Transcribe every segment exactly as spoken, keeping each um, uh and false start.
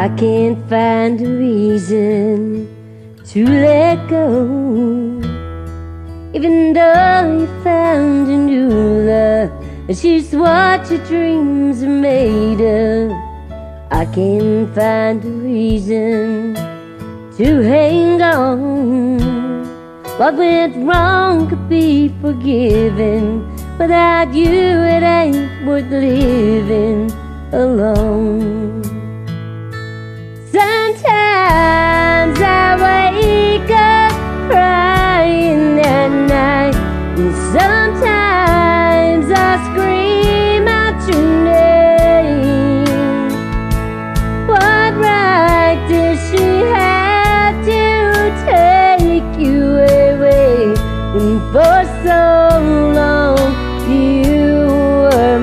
I can't find a reason to let go. Even though you found a new love, it's just what your dreams are made of. I can't find a reason to hang on. What went wrong could be forgiven. Without you it ain't worth living alone. Sometimes I wake up crying at night, and sometimes I scream out your name. What right does she have to take you away when for so long you were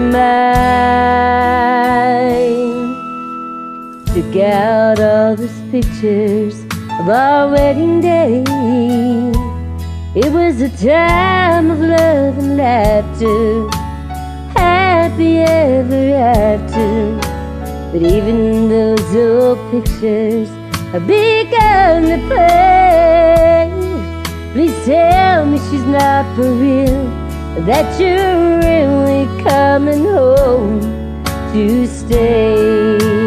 mine? Took out all those pictures of our wedding day. It was a time of love and laughter, happy ever after. But even those old pictures have begun to play. Please tell me she's not for real, that you're really coming home to stay.